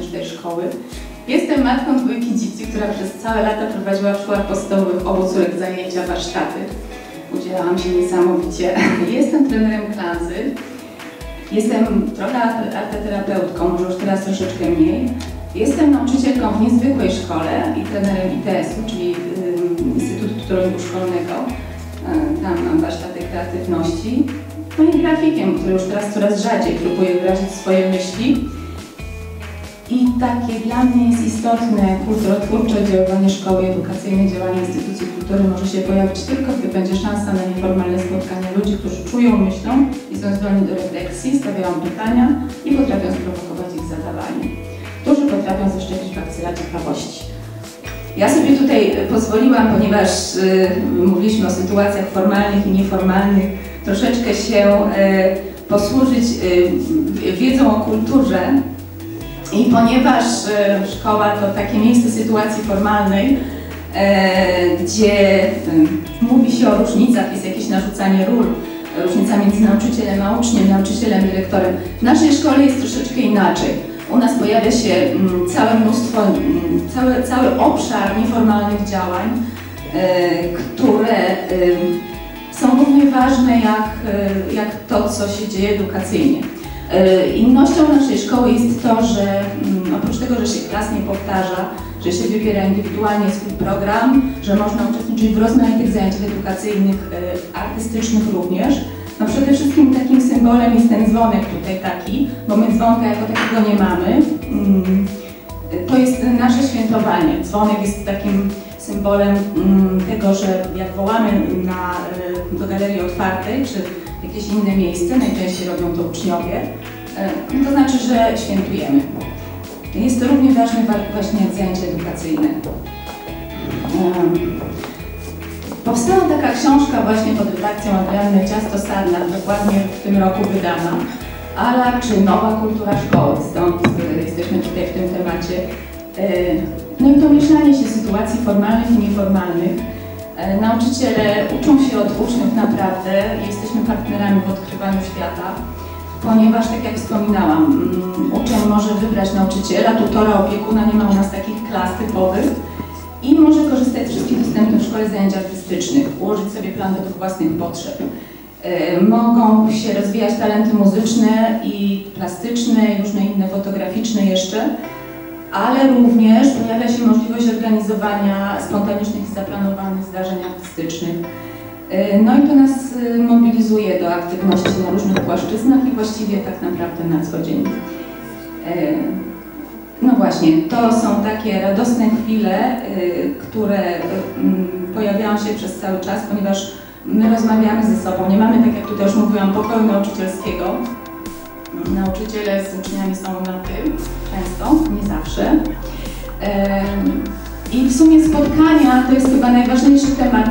wewnątrz tej szkoły. Jestem matką dwójki dzieci, która przez całe lata prowadziła w szkołach podstawowych obu córek zajęcia, warsztaty. Udzielałam się niesamowicie. Jestem trenerem klazy. Jestem trochę arteterapeutką, może już teraz troszeczkę mniej. Jestem nauczycielką w niezwykłej szkole i trenerem ITS-u, czyli Instytutu Tutoringu Szkolnego. Tam mam warsztaty kreatywności. No i grafikiem, który już teraz coraz rzadziej próbuje wyrazić swoje myśli. I takie dla mnie jest istotne kulturotwórcze działanie szkoły edukacyjnej, działanie instytucji kultury może się pojawić tylko, gdy będzie szansa na nieformalne spotkania ludzi, którzy czują, myślą i są zdolni do refleksji, stawiają pytania i potrafią sprowokować ich zadawanie. Którzy potrafią zaszczepić bakcyla ciekawości. Ja sobie tutaj pozwoliłam, ponieważ mówiliśmy o sytuacjach formalnych i nieformalnych, troszeczkę się posłużyć wiedzą o kulturze. I ponieważ szkoła to takie miejsce sytuacji formalnej, gdzie mówi się o różnicach, jest jakieś narzucanie ról, różnica między nauczycielem a uczniem, nauczycielem, dyrektorem. W naszej szkole jest troszeczkę inaczej. U nas pojawia się całe mnóstwo, cały obszar nieformalnych działań, które są równie ważne jak to, co się dzieje edukacyjnie. Innością naszej szkoły jest to, że oprócz tego, że się klas nie powtarza, że się wybiera indywidualnie swój program, że można uczestniczyć w rozmaitych zajęciach edukacyjnych, artystycznych również, no przede wszystkim takim symbolem jest ten dzwonek tutaj taki, bo my dzwonka jako takiego nie mamy. To jest nasze świętowanie. Dzwonek jest takim symbolem tego, że jak wołamy do galerii otwartej, czy jakieś inne miejsce, najczęściej robią to uczniowie, to znaczy, że świętujemy. Jest to równie ważne właśnie jak zajęcia edukacyjne. Powstała taka książka właśnie pod redakcją Adrianny Ciasto-Sadnar, dokładnie w tym roku wydana, ALA czy Nowa kultura szkoły, stąd jesteśmy tutaj w tym temacie. No i to mieszanie się sytuacji formalnych i nieformalnych. Nauczyciele uczą się od uczniów naprawdę, jesteśmy partnerami w odkrywaniu świata, ponieważ tak jak wspominałam, uczeń może wybrać nauczyciela, tutora, opiekuna, nie ma u nas takich klas typowych i może korzystać z wszystkich dostępnych w szkole zajęć artystycznych, ułożyć sobie plan według własnych potrzeb. Mogą się rozwijać talenty muzyczne i plastyczne i różne inne fotograficzne jeszcze, ale również pojawia się możliwość organizowania spontanicznych i zaplanowanych zdarzeń artystycznych. No i to nas mobilizuje do aktywności na różnych płaszczyznach i właściwie tak naprawdę na co dzień. No właśnie, to są takie radosne chwile, które pojawiają się przez cały czas, ponieważ my rozmawiamy ze sobą. Nie mamy, tak jak tutaj już mówiłam, pokoju nauczycielskiego. Nauczyciele z uczniami są na tym, często, nie zawsze. I w sumie spotkania to jest chyba najważniejszy temat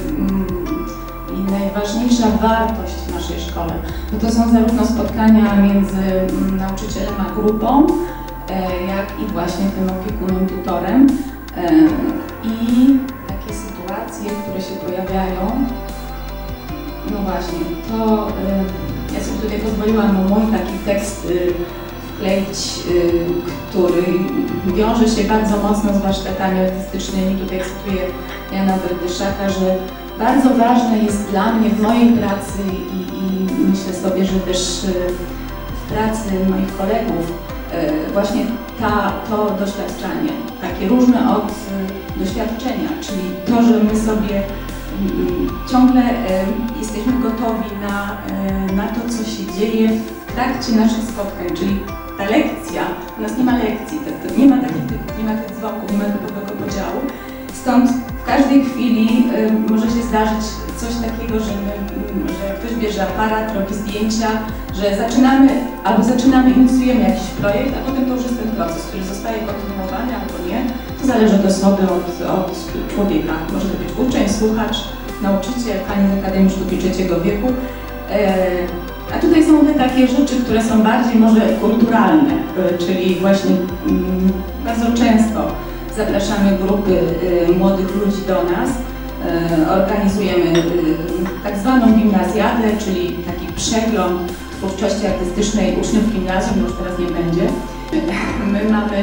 i najważniejsza wartość w naszej szkole. Bo to są zarówno spotkania między nauczycielem a grupą, jak i właśnie tym opiekunem, tutorem. I takie sytuacje, które się pojawiają, no właśnie, to ja sobie tutaj pozwoliłam mój taki tekst wkleić, który wiąże się bardzo mocno z warsztatami artystycznymi. Tutaj cytuję Jana Berdyszaka, że bardzo ważne jest dla mnie w mojej pracy i myślę sobie, że też w pracy moich kolegów właśnie to doświadczenie, takie różne od doświadczenia, czyli to, że my sobie ciągle jesteśmy gotowi na to, co się dzieje w trakcie naszych spotkań, czyli ta lekcja, u nas nie ma lekcji, nie ma tych dzwonków, nie ma typowego podziału, stąd w każdej chwili może się zdarzyć coś takiego, że ktoś bierze aparat, robi zdjęcia, że zaczynamy, inicjujemy jakiś projekt, a potem to już jest ten proces, który zostaje kontynuowany albo nie. To zależy od osoby, od człowieka. Może to być uczeń, słuchacz, nauczyciel, pani z Akademii Sztuki III wieku. A tutaj są te takie rzeczy, które są bardziej może kulturalne, czyli właśnie bardzo często zapraszamy grupy młodych ludzi do nas. Organizujemy tak zwaną gimnazjadę, czyli taki przegląd twórczości artystycznej uczniów gimnazjum, już teraz nie będzie. My mamy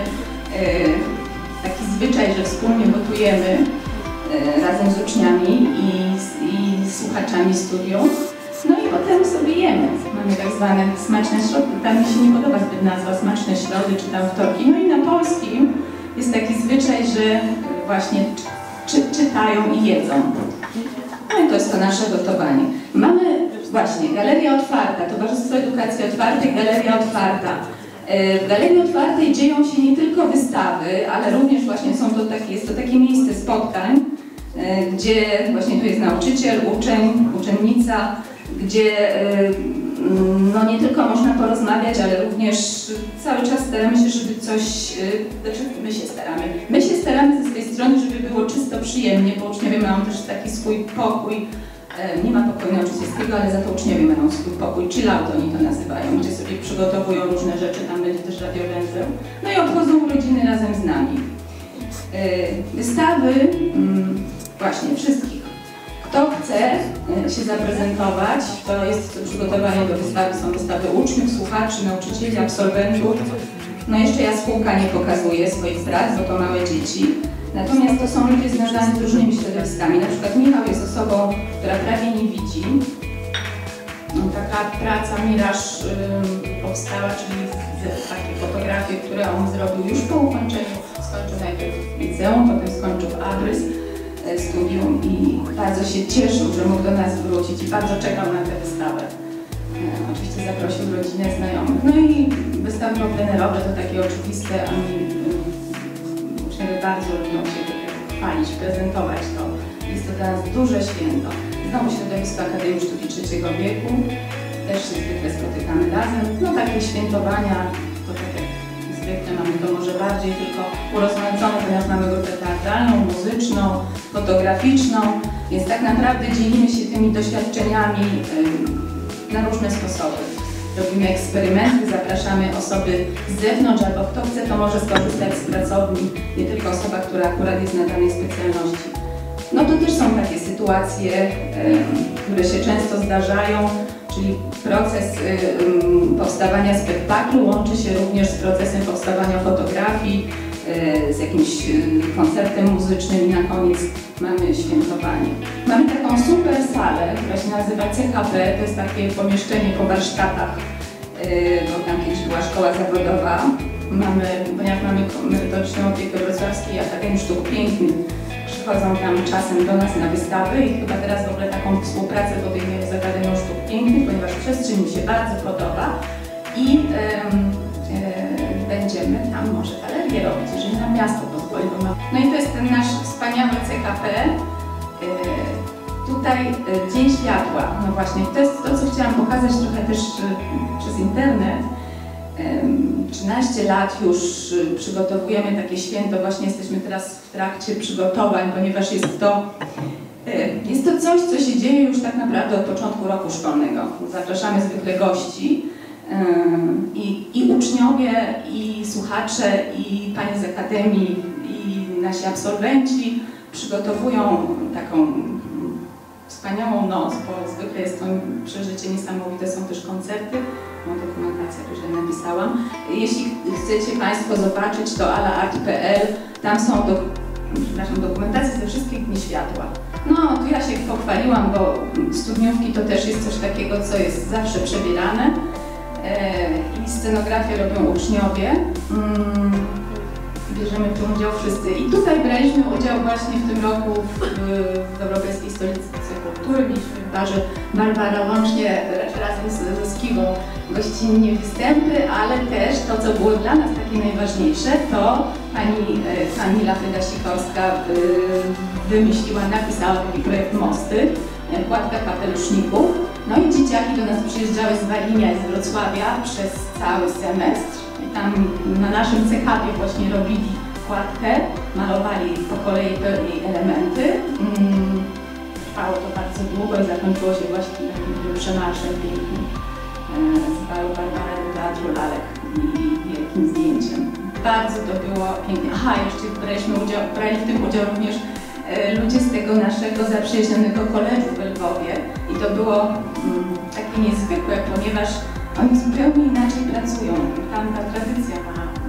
taki zwyczaj, że wspólnie gotujemy razem z uczniami i słuchaczami studium. No i potem sobie jemy. Mamy tak zwane smaczne środy. Tam mi się nie podoba zbyt nazwa smaczne środy czy tam wtorki. No i na polskim jest taki zwyczaj, że właśnie czytają i jedzą. No i to jest to nasze gotowanie. Mamy właśnie Galeria Otwarta, Towarzystwo Edukacji Otwartej, Galeria Otwarta. W Galerii Otwartej dzieją się nie tylko wystawy, ale również właśnie jest to takie miejsce spotkań, gdzie właśnie tu jest nauczyciel, uczeń, uczennica, gdzie no nie tylko można porozmawiać, ale również cały czas staramy się, żeby coś, znaczy my się staramy ze swojej strony, żeby było czysto, przyjemnie, bo uczniowie mają też taki swój pokój, nie ma pokoju nauczycielskiego, ale za to uczniowie mają swój pokój, chillout oni to nazywają, gdzie sobie przygotowują różne rzeczy, tam będzie też radiowęzeł, no i obchodzą urodziny razem z nami. Wystawy właśnie wszystkich. Kto chce się zaprezentować, to jest przygotowanie do wystawy, są wystawy uczniów, słuchaczy, nauczycieli, absolwentów. No jeszcze jaskółka nie pokazuje swoich prac, bo to małe dzieci. Natomiast to są ludzie związani z różnymi środowiskami. Na przykład Michał jest osobą, która prawie nie widzi. Taka praca Miraż powstała, czyli takie fotografie, które on zrobił już po ukończeniu. Skończył najpierw liceum, potem skończył Abrys studium i bardzo się cieszył, że mógł do nas wrócić i bardzo czekał na tę wystawę. Oczywiście zaprosił rodzinę, znajomych. No i wystawy plenerowe to takie oczywiste, oni uczniowie bardzo lubią się chwalić, prezentować to. Jest to dla nas duże święto. Znowu środowisko Akademii Sztuki Trzeciego Wieku, też się zwykle spotykamy razem. No takie świętowania, to tak jak zwykle mamy to może bardziej tylko urozmaicone, ponieważ mamy grupę teatralną, muzyczną, fotograficzną, więc tak naprawdę dzielimy się tymi doświadczeniami na różne sposoby. Robimy eksperymenty, zapraszamy osoby z zewnątrz, albo kto chce, to może skorzystać z pracowni, nie tylko osoba, która akurat jest na danej specjalności. No to też są takie sytuacje, które się często zdarzają, czyli proces powstawania spektaklu łączy się również z procesem powstawania fotografii, z jakimś koncertem muzycznym i na koniec mamy świętowanie. Mamy taką super salę, która się nazywa CHP, to jest takie pomieszczenie po warsztatach, bo tam kiedyś była szkoła zawodowa. Ponieważ mamy merytoryczną opiekę Wrocławskiej Akademii Sztuk Pięknych, przychodzą tam czasem do nas na wystawy i chyba teraz w ogóle taką współpracę podejmiemy z Akademią Sztuk Pięknych, ponieważ przestrzeń mi się bardzo podoba i będziemy tam może galerię robić, jeżeli nam miasto pozwoli. No i to jest ten nasz wspaniały CKP. Tutaj Dzień Światła. No właśnie, to jest to, co chciałam pokazać trochę też przez internet. 13 lat już przygotowujemy takie święto, właśnie jesteśmy teraz w trakcie przygotowań, ponieważ jest to coś, co się dzieje już tak naprawdę od początku roku szkolnego. Zapraszamy zwykle gości i uczniowie, i słuchacze, i panie z Akademii, i nasi absolwenci przygotowują taką wspaniałą noc, bo zwykle jest to przeżycie niesamowite, są też koncerty, mam dokumentację, już napisałam. Jeśli chcecie Państwo zobaczyć, to alaart.pl, tam są dokumentacje ze wszystkich Dni Światła. No, tu ja się pochwaliłam, bo studniówki to też jest coś takiego, co jest zawsze przebierane i scenografię robią uczniowie. Bierzemy w tym udział wszyscy. I tutaj braliśmy udział właśnie w tym roku w Europejskiej Stolicy Kultury. Mieliśmy w barze Barbara łącznie razem ze Skiwą gościnnie występy, ale też to, co było dla nas takie najważniejsze, to pani Kamila Fyda-Sikorska wymyśliła, napisała taki projekt Mosty, kładka kapeluszników. No i dzieciaki do nas przyjeżdżały z Walinia i z Wrocławia przez cały semestr. I tam na naszym CKP właśnie robili kładkę, malowali po kolei jej elementy. Trwało to bardzo długo i zakończyło się właśnie takim przemarszem pięknym z balu Barbara do Teatru Lalek i wielkim zdjęciem. Bardzo to było piękne. Aha, jeszcze brali w tym udział również ludzie z tego naszego zaprzyjaźnionego koledżu w Lwowie i to było takie niezwykłe, ponieważ oni zupełnie inaczej pracują. Tam ta tradycja ma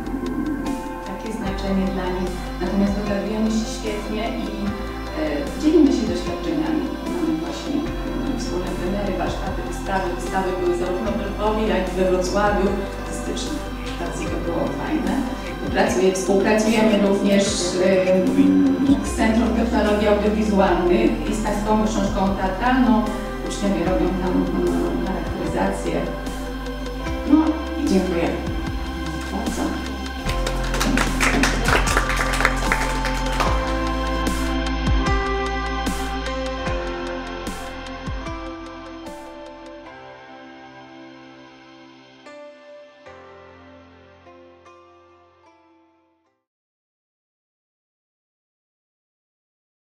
doświadczenie dla nich. Natomiast dogadujemy się świetnie i dzielimy się doświadczeniami. Mamy właśnie wspólne plenery, warsztaty, wystawy. Wystawy były zarówno w Lwowie, jak i we Wrocławiu. Artystyczne prezentacje to było fajne. Współpracujemy również z Centrum Technologii Audiowizualnych i z Państwową Książką Teatralną. Uczniowie robią tam charakteryzację. No i dziękuję.